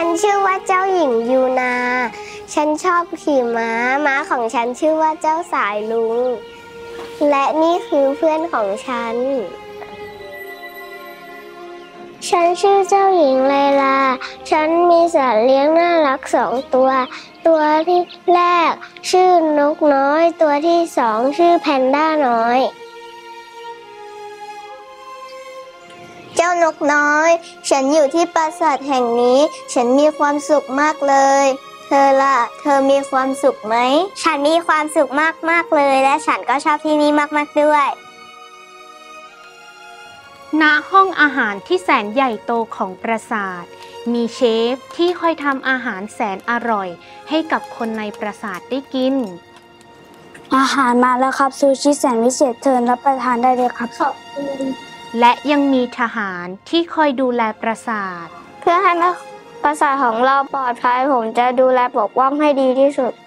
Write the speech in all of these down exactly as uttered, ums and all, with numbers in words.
ฉันชื่อว่าเจ้าหญิงยูนาฉันชอบขี่ม้าม้าของฉันชื่อว่าเจ้าสายลุงและนี่คือเพื่อนของฉันฉันชื่อเจ้าหญิงไลลาฉันมีสัตว์เลี้ยงน่ารักสองตัวตัวที่แรกชื่อนกน้อยตัวที่สองชื่อแพนด้าน้อยเจ้านกน้อยฉันอยู่ที่ปราสาทแห่งนี้ฉันมีความสุขมากเลยเธอล่ะเธอมีความสุขไหมฉันมีความสุขมากๆเลยและฉันก็ชอบที่นี่มากๆด้วยณห้องอาหารที่แสนใหญ่โตของปราสาทมีเชฟที่คอยทำอาหารแสนอร่อยให้กับคนในปราสาทได้กินอาหารมาแล้วครับซูชิแสนวิเศษเชิญรับประทานได้เลยครับขอบคุณและยังมีทหารที่คอยดูแลปราสาทเพื่อให้ปราสาทของเราปลอดภัยผมจะดูแลปกป้องให้ดีที่สุด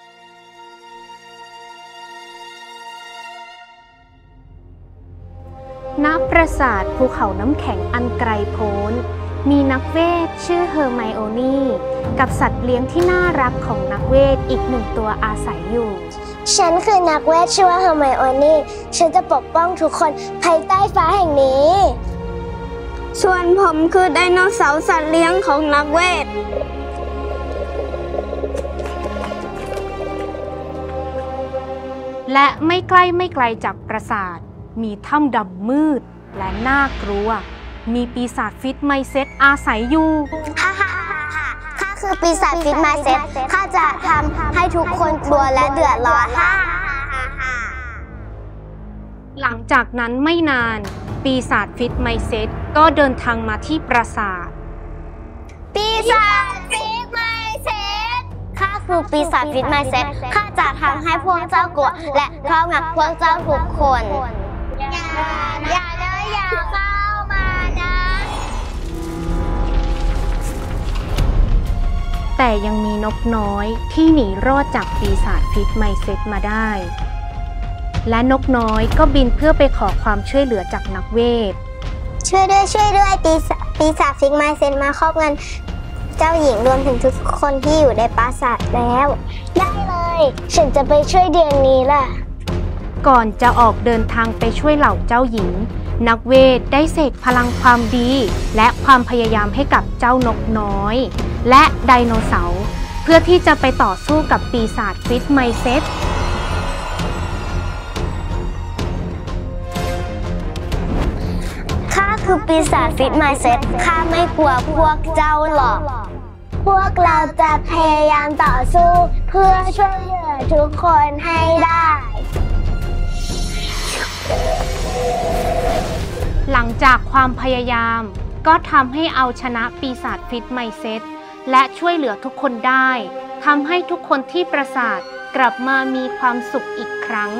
ณปราสาทภูเขาน้ำแข็งอันไกลโพ้นมีนักเวทชื่อเฮอร์ไมโอนี่กับสัตว์เลี้ยงที่น่ารักของนักเวทอีกหนึ่งตัวอาศัยอยู่ฉันคือนักเวทชื่อว่าเฮอร์ไมโอนี่ฉันจะปกป้องทุกคนภายใต้ฟ้าแห่งนี้ส่วนผมคือไดโนเสาร์สัตว์เลี้ยงของนักเวทและไม่ใกล้ไม่ไกลจากปราสาทมีถ้ำดำมืดและน่ากลัวมีปีศาจฟิตไมเซ็ตอาศัยอยู่ฮ่าฮ่าฮ่าฮ่าข้าคือปีศาจฟิตไมเซ็ตข้าจะทำให้ทุกคนกลัวและเดือดร้อนฮ่าฮ่าฮ่าหลังจากนั้นไม่นานปีศาจฟิตไมเซ็ตก็เดินทางมาที่ปราสาทปีศาจฟิตไมเซ็ตข้าคือปีศาจฟิตไมเซ็ตข้าจะทำให้พวกเจ้ากลัวและครอบงำพวกเจ้าทุกคนอย่าอย่าเลยอย่าเข้ามานะแต่ยังมีนกน้อยที่หนีรอดจากปีศาจฟิตไมเซ็ตมาได้และนกน้อยก็บินเพื่อไปขอความช่วยเหลือจากนักเวทช่วยด้วยช่วยด้วยปีศาจปีศาจฟิตไมเซ็ตมาครอบงำเจ้าหญิงรวมถึงทุกคนที่อยู่ในปราสาทแล้วได้เลยฉันจะไปช่วยเดือนนี้ล่ะก่อนจะออกเดินทางไปช่วยเหล่าเจ้าหญิงนักเวทได้เสกพลังความดีและความพยายามให้กับเจ้านกน้อยและไดโนเสาร์เพื่อที่จะไปต่อสู้กับปีศาจฟิตไมเซ็ตข้าคือปีศาจฟิตไมเซ็ตข้าไม่กลัวพวกเจ้าหรอกพวกเราจะพยายามต่อสู้เพื่อช่วยเหลือทุกคนให้ได้หลังจากความพยายามก็ทำให้เอาชนะปีศาจฟิตไมเซ็ตและช่วยเหลือทุกคนได้ทำให้ทุกคนที่ปราสาทกลับมามีความสุขอีกครั้ง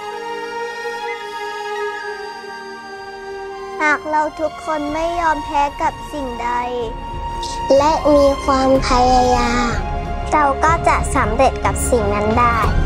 หากเราทุกคนไม่ยอมแพ้กับสิ่งใดและมีความพยายามเราก็จะสำเร็จกับสิ่งนั้นได้